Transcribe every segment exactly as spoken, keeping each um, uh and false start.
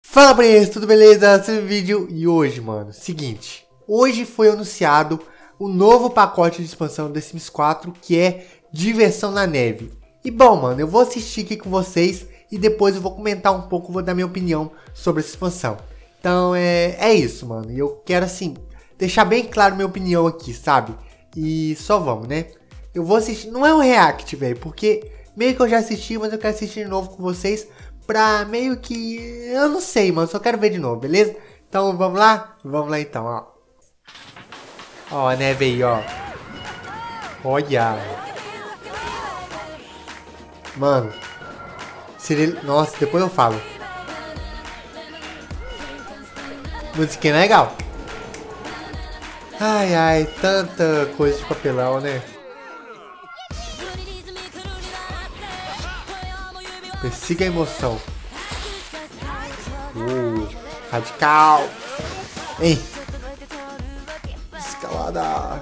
Fala Breno, tudo beleza? Esse é o vídeo e hoje, mano, seguinte, hoje foi anunciado o novo pacote de expansão do The Sims quatro, que é Diversão na Neve. E bom, mano, eu vou assistir aqui com vocês e depois eu vou comentar um pouco, vou dar minha opinião sobre essa expansão. Então é, é isso, mano, e eu quero assim, deixar bem claro minha opinião aqui, sabe? E só vamos, né? Eu vou assistir, não é um react, velho, porque meio que eu já assisti, mas eu quero assistir de novo com vocês. Pra meio que... eu não sei, mano. Só quero ver de novo, beleza? Então, vamos lá? Vamos lá, então, ó. Ó, a neve aí, ó. Olha. Mano. Seria... nossa, depois eu falo. Musiquinha legal. Ai, ai. Tanta coisa de papelão, né? Persiga a emoção. Uh, radical. Ei. Escalada.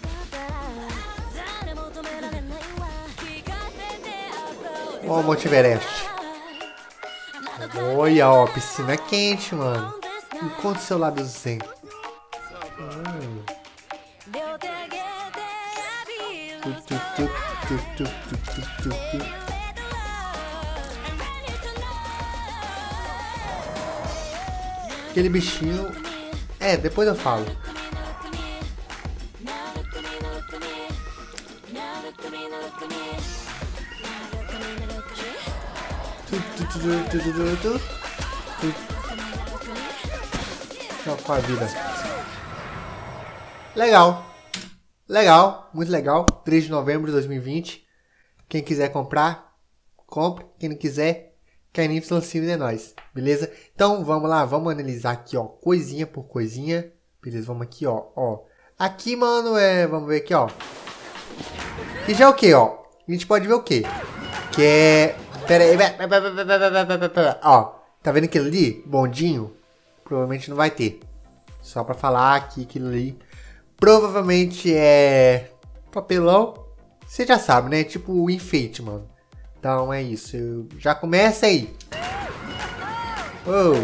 Ó, o Monte Everest. Olha, ó, piscina quente, mano. Encontre seu lado zen. Hum. Tu, tu, tu, tu, tu, tu, tu, tu. Aquele bichinho... é, depois eu falo. Não, com a vida. Legal. Legal, muito legal. três de novembro de dois mil e vinte. Quem quiser comprar, compre. Quem não quiser... que a Y Cine é nóis, beleza? Então vamos lá, vamos analisar aqui, ó, coisinha por coisinha, beleza? Vamos aqui, ó, ó. Aqui, mano, é, vamos ver aqui, ó. E já é o que, ó? A gente pode ver o que? Que é, pera aí, ó, tá vendo aquilo ali? Bondinho? Provavelmente não vai ter. Só pra falar que aquilo ali provavelmente é papelão. Você já sabe, né? Tipo o enfeite, mano. Então é isso, eu... já começa aí. Oh.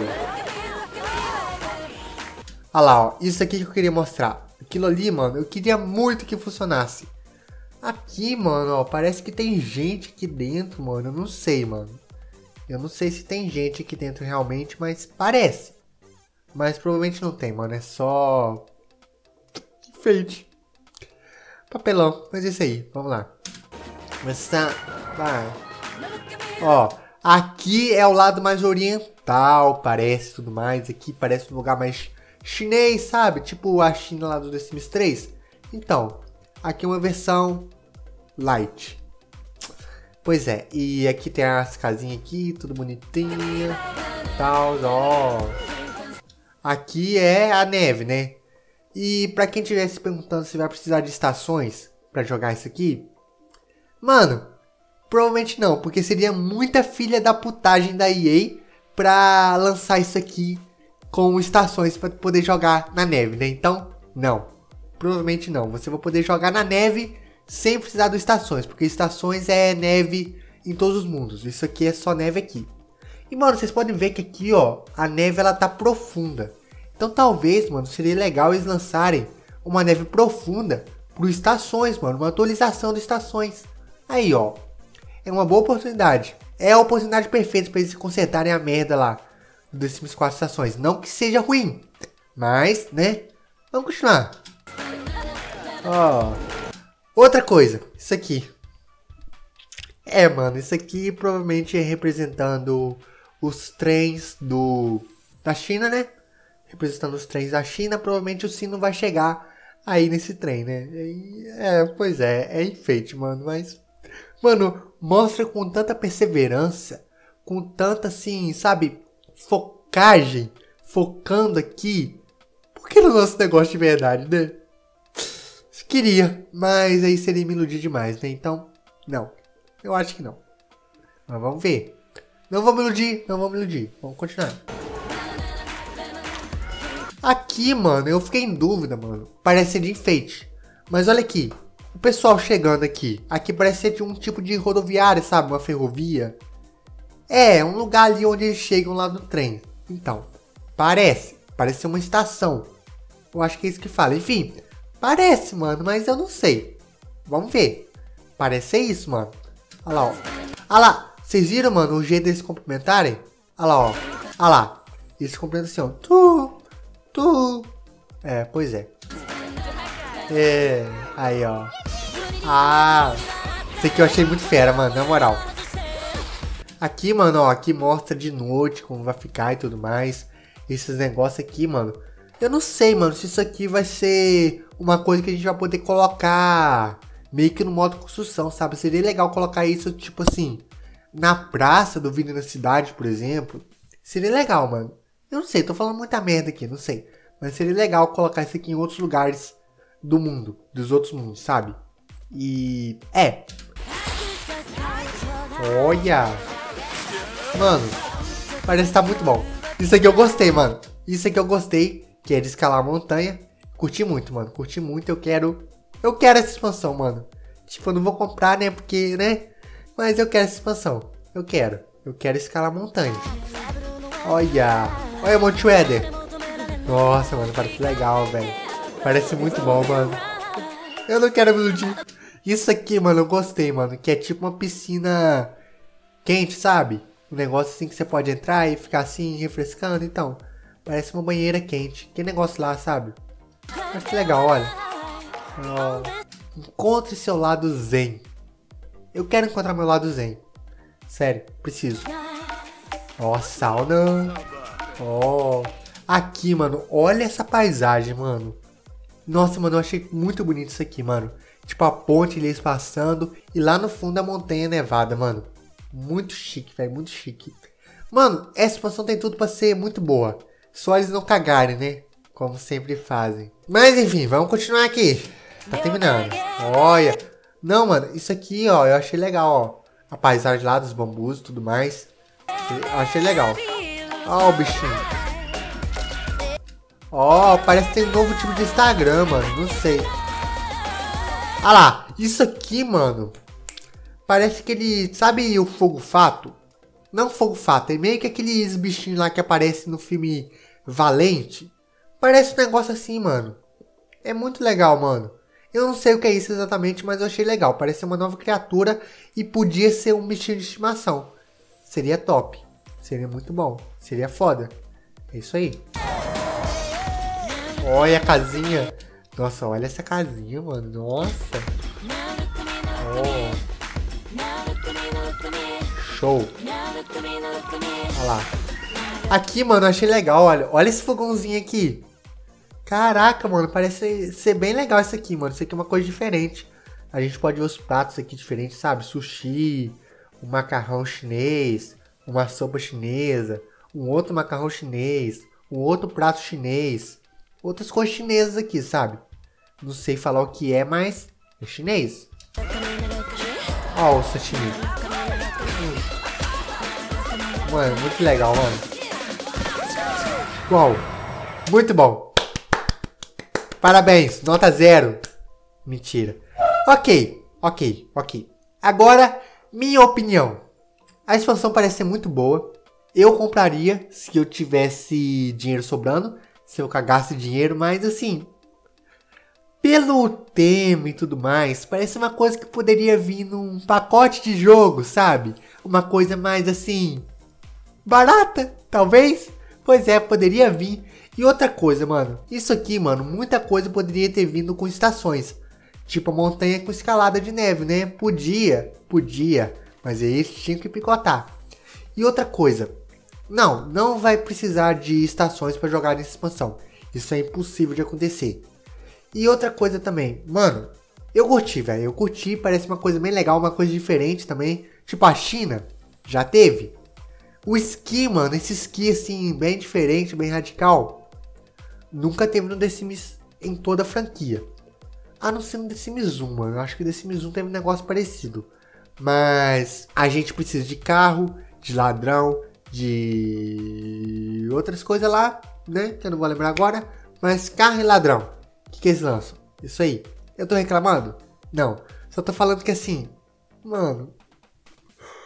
Olha lá, ó. Isso aqui que eu queria mostrar. Aquilo ali, mano, eu queria muito que funcionasse. Aqui, mano, ó, parece que tem gente aqui dentro, mano. Eu não sei, mano. Eu não sei se tem gente aqui dentro realmente, mas parece. Mas provavelmente não tem, mano. É só... enfeite. Papelão, mas é isso aí. Vamos lá. Começar... vai. Ó, aqui é o lado mais oriental, parece, tudo mais. Aqui parece um lugar mais chinês, sabe? Tipo a China lá do The Sims três. Então, aqui é uma versão light. Pois é, e aqui tem as casinhas aqui, tudo bonitinha. Tal, ó. Aqui é a neve, né? E pra quem estiver se perguntando se vai precisar de estações pra jogar isso aqui, mano... provavelmente não, porque seria muita filha da putagem da E A pra lançar isso aqui com estações pra poder jogar na neve, né? Então, não. Provavelmente não. Você vai poder jogar na neve sem precisar de estações, porque estações é neve em todos os mundos. Isso aqui é só neve aqui. E, mano, vocês podem ver que aqui, ó, a neve, ela tá profunda. Então, talvez, mano, seria legal eles lançarem uma neve profunda pro estações, mano. Uma atualização de estações. Aí, ó. É uma boa oportunidade. É a oportunidade perfeita para eles consertarem a merda lá do The Sims quatro estações. Não que seja ruim, mas, né? Vamos continuar. Ó. Outra coisa. Isso aqui. É, mano. Isso aqui provavelmente é representando os trens do da China, né? Representando os trens da China. Provavelmente o sino vai chegar aí nesse trem, né? É, pois é. É enfeite, mano. Mas... mano, mostra com tanta perseverança, com tanta, assim, sabe, focagem, focando aqui. Por que no nosso negócio de verdade, né? Queria, mas aí seria me iludir demais, né? Então, não. Eu acho que não. Mas vamos ver. Não vamos iludir, não vamos iludir. Vamos continuar. Aqui, mano, eu fiquei em dúvida, mano. Parece ser de enfeite. Mas olha aqui. O pessoal chegando aqui. Aqui parece ser de um tipo de rodoviária, sabe? Uma ferrovia. É, um lugar ali onde eles chegam lá do trem. Então, parece. Parece ser uma estação. Eu acho que é isso que fala. Enfim, parece, mano, mas eu não sei. Vamos ver. Parece ser isso, mano. Olha lá, ó. Olha lá. Vocês viram, mano, o jeito deles cumprimentarem? Olha lá, ó. Olha lá. Eles cumprimentam assim, ó. Tu, tu. É, pois é. É, aí, ó. Ah, isso aqui eu achei muito fera, mano, na moral. Aqui, mano, ó, aqui mostra de noite como vai ficar e tudo mais. Esses negócios aqui, mano. Eu não sei, mano, se isso aqui vai ser uma coisa que a gente vai poder colocar meio que no modo construção, sabe? Seria legal colocar isso, tipo assim, na praça do Vida na Cidade, por exemplo. Seria legal, mano. Eu não sei, tô falando muita merda aqui, não sei. Mas seria legal colocar isso aqui em outros lugares do mundo, dos outros mundos, sabe? E... é. Olha. Mano, parece que tá muito bom. Isso aqui eu gostei, mano. Isso aqui eu gostei, que é de escalar a montanha. Curti muito, mano. Curti muito, eu quero... Eu quero essa expansão, mano. Tipo, eu não vou comprar, né? Porque, né? Mas eu quero essa expansão. Eu quero. Eu quero escalar a montanha. Olha. Olha, Monte Weather. Nossa, mano, parece legal, velho. Parece muito bom, mano. Eu não quero me iludir. Isso aqui, mano, eu gostei, mano. Que é tipo uma piscina quente, sabe? Um negócio assim que você pode entrar e ficar assim, refrescando. Então, parece uma banheira quente. Que negócio lá, sabe? Acho legal, olha. Oh. Encontre seu lado zen. Eu quero encontrar meu lado zen. Sério, preciso. Ó, oh, sauna. Ó. Oh. Aqui, mano, olha essa paisagem, mano. Nossa, mano, eu achei muito bonito isso aqui, mano. Tipo, a ponte eles passando e lá no fundo a montanha nevada, mano. Muito chique, velho, muito chique. Mano, essa expansão tem tudo pra ser muito boa. Só eles não cagarem, né? Como sempre fazem. Mas, enfim, vamos continuar aqui. Tá terminando. Olha. Não, mano, isso aqui, ó, eu achei legal, ó. A paisagem lá dos bambus e tudo mais. Eu achei legal. Ó o bichinho. Ó, parece que tem um novo tipo de Instagram, mano. Não sei. Ah lá, isso aqui, mano. Parece que ele... Sabe o Fogo Fato? Não Fogo Fato, é meio que aqueles bichinhos lá que aparecem no filme Valente. Parece um negócio assim, mano. É muito legal, mano. Eu não sei o que é isso exatamente, mas eu achei legal. Parece uma nova criatura e podia ser um bichinho de estimação. Seria top. Seria muito bom. Seria foda. É isso aí. Olha a casinha. Nossa, olha essa casinha, mano. Nossa. Oh. Show. Olha lá. Aqui, mano, eu achei legal, olha. Olha esse fogãozinho aqui. Caraca, mano, parece ser bem legal isso aqui, mano. Isso aqui é uma coisa diferente. A gente pode ver os pratos aqui diferentes, sabe? Sushi, um macarrão chinês, uma sopa chinesa, um outro macarrão chinês, um outro prato chinês. Outras coisas chinesas aqui, sabe? Não sei falar o que é, mas é chinês. Ó o sashimi. Hum. Mano, muito legal, mano. Uau. Muito bom. Parabéns, nota zero. Mentira. Ok, ok, ok. Agora, minha opinião. A expansão parece ser muito boa. Eu compraria se eu tivesse dinheiro sobrando. Se eu cagasse dinheiro, mas assim... Pelo tema e tudo mais, parece uma coisa que poderia vir num pacote de jogo, sabe? Uma coisa mais assim... barata, talvez? Pois é, poderia vir. E outra coisa, mano. Isso aqui, mano, muita coisa poderia ter vindo com estações. Tipo a montanha com escalada de neve, né? Podia, podia. Mas aí eles tinham que picotar. E outra coisa. Não, não vai precisar de estações para jogar nessa expansão. Isso é impossível de acontecer. E outra coisa também. Mano, eu curti, velho. Eu curti, parece uma coisa bem legal, uma coisa diferente também. Tipo a China, já teve. O esqui, mano, esse esqui assim, bem diferente, bem radical. Nunca teve no The Sims em toda a franquia. A não ser no The Sims um, mano. Eu acho que o The Sims um teve um negócio parecido. Mas a gente precisa de carro, de ladrão, de outras coisas lá, né? Que eu não vou lembrar agora. Mas carro e ladrão. O que, que eles lançam? Isso aí. Eu tô reclamando? Não. Só tô falando que assim... Mano...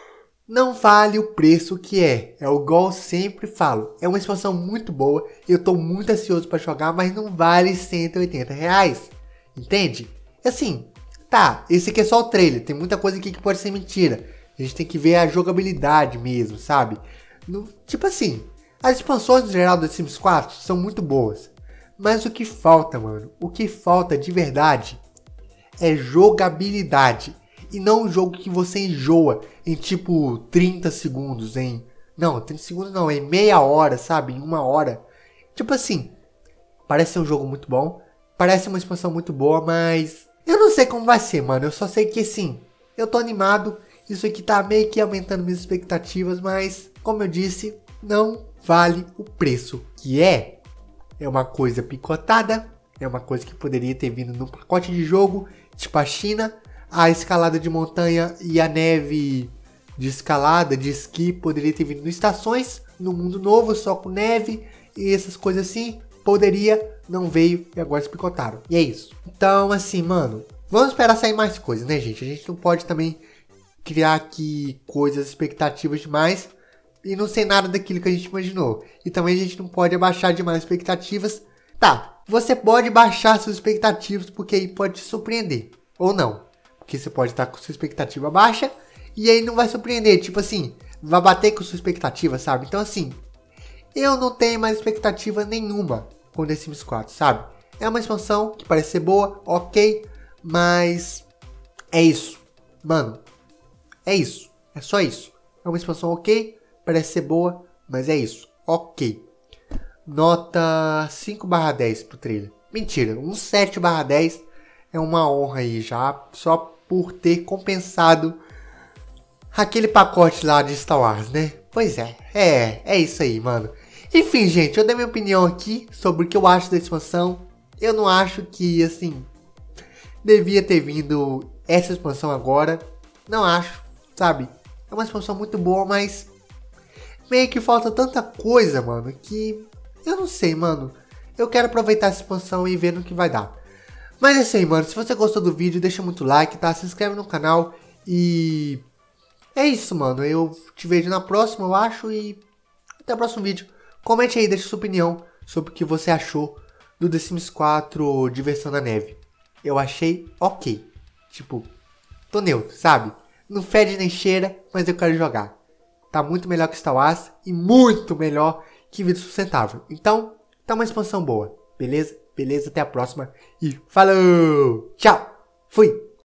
não vale o preço que é. É igual eu sempre falo. É uma expansão muito boa. Eu tô muito ansioso pra jogar, mas não vale cento e oitenta reais. Entende? Assim, tá, esse aqui é só o trailer. Tem muita coisa aqui que pode ser mentira. A gente tem que ver a jogabilidade mesmo, sabe? No, tipo assim, as expansões no geral do Sims quatro são muito boas. Mas o que falta, mano? O que falta de verdade é jogabilidade. E não um jogo que você enjoa em tipo trinta segundos, em... Não, trinta segundos não, em meia hora, sabe? Em uma hora. Tipo assim, parece ser um jogo muito bom. Parece uma expansão muito boa, mas... eu não sei como vai ser, mano. Eu só sei que sim, eu tô animado. Isso aqui tá meio que aumentando minhas expectativas, mas... como eu disse, não vale o preço que é. É uma coisa picotada. É uma coisa que poderia ter vindo num pacote de jogo, tipo a China. A escalada de montanha e a neve de escalada, de esqui, poderia ter vindo em estações, no mundo novo, só com neve e essas coisas assim. Poderia, não veio e agora se picotaram. E é isso. Então, assim, mano, vamos esperar sair mais coisas, né, gente? A gente não pode também criar aqui coisas, expectativas demais e não ser nada daquilo que a gente imaginou. E também a gente não pode abaixar demais as expectativas. Tá, você pode baixar suas expectativas porque aí pode te surpreender. Ou não. Porque você pode estar com sua expectativa baixa e aí não vai surpreender. Tipo assim, vai bater com sua expectativa, sabe? Então assim, eu não tenho mais expectativa nenhuma com The Sims quatro, sabe? É uma expansão que parece ser boa, ok. Mas é isso. Mano, é isso. É só isso. É uma expansão ok, parece ser boa, mas é isso. Ok. Nota cinco barra dez pro trailer. Mentira, um sete barra dez é uma honra aí já, só por ter compensado aquele pacote lá de Star Wars, né? Pois é, é, é isso aí, mano. Enfim, gente, eu dei minha opinião aqui sobre o que eu acho da expansão. Eu não acho que, assim, devia ter vindo essa expansão agora. Não acho, sabe? É uma expansão muito boa, mas meio que falta tanta coisa, mano, que eu não sei, mano. Eu quero aproveitar essa expansão e ver no que vai dar. Mas é isso aí, mano. Se você gostou do vídeo, deixa muito like, tá? Se inscreve no canal e... é isso, mano. Eu te vejo na próxima, eu acho, e até o próximo vídeo. Comente aí, deixa sua opinião sobre o que você achou do The Sims quatro Diversão na Neve. Eu achei ok. Tipo, tô neutro, sabe? Não fede nem cheira, mas eu quero jogar. Tá muito melhor que Star Wars e muito melhor que Vida Sustentável. Então, tá uma expansão boa, beleza? Beleza, até a próxima e falou! Tchau! Fui!